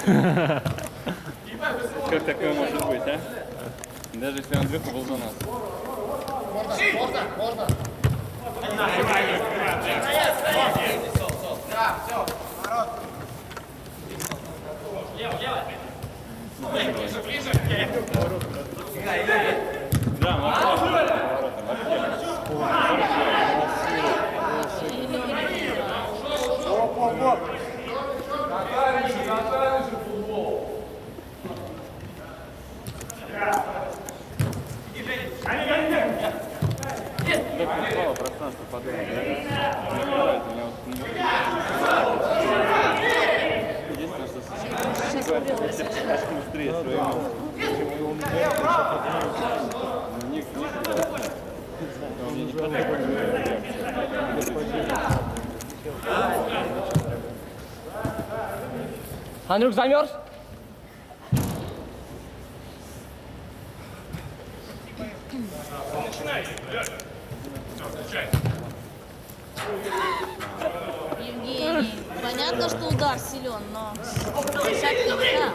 Как такое может быть, а? Даже если Андрюха был за нас. Можно. Ближе. Да, пространство подумать. Единственное, что сейчас быстрее свои эмоции. Мне не хватает. Андрюх, замерз? Евгений, понятно, что удар силен, но шаг нельзя.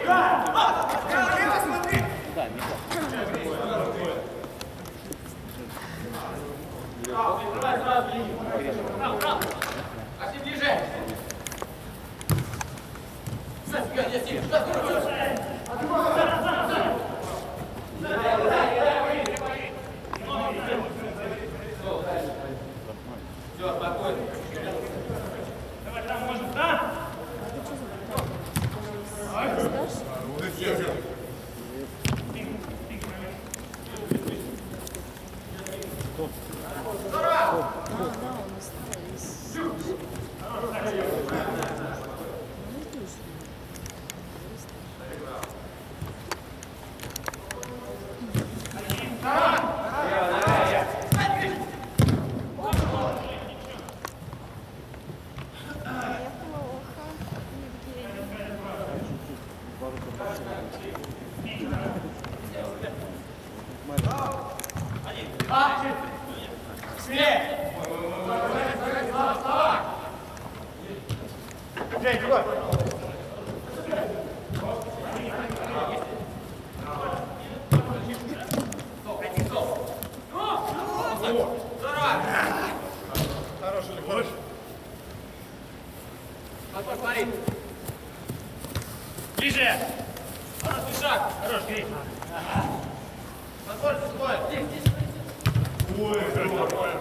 Ближе! Хороший шаг! Хорош, Гриф! Подбор, подбор! Ой, подбор!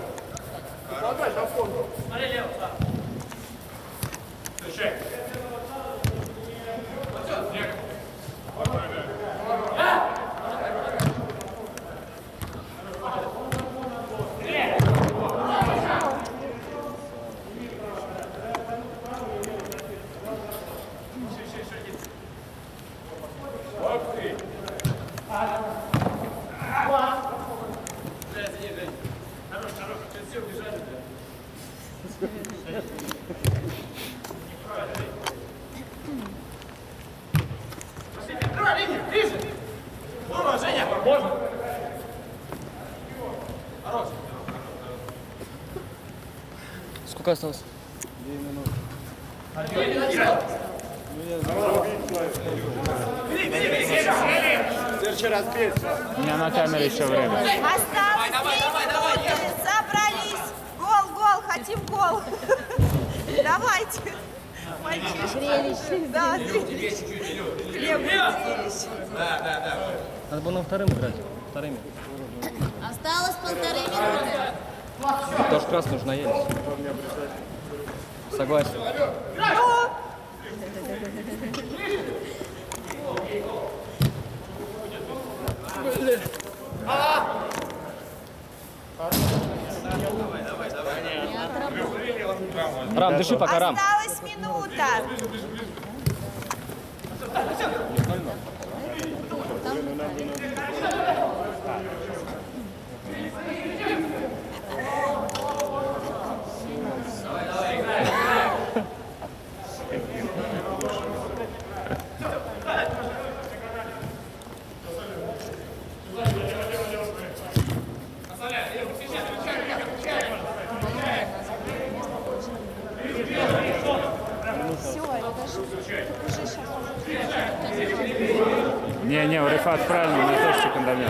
Смотри лево, да! Слушай! Сколько осталось? 2 минуты. У меня на камере еще время. Осталось 2 минуты. Собрались. Гол, хотим гол. Давайте. Зрелище. Да, зрелище. Зрелище. Надо было на вторым играть. Вторыми. Осталось 1,5 минуты. Тоже красный нужно наелись. Согласен. Рам, дыши пока, Рам. Осталась минута. Все, это же Не, у Рифат правильно, у меня тоже секундомер.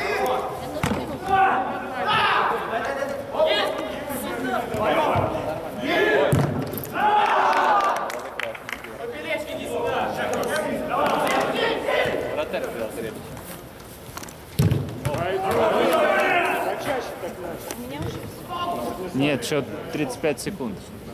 Вратарь взял средний. Нет, счет 35 секунд.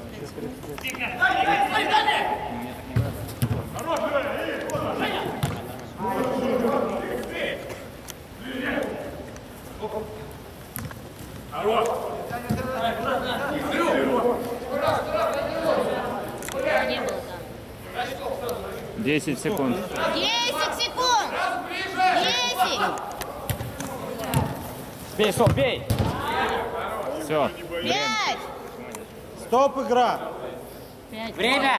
Не было там. 10 секунд. 10 секунд! 10! Бей, Соф, бей! Все. 5! Стоп, игра! 5. Время!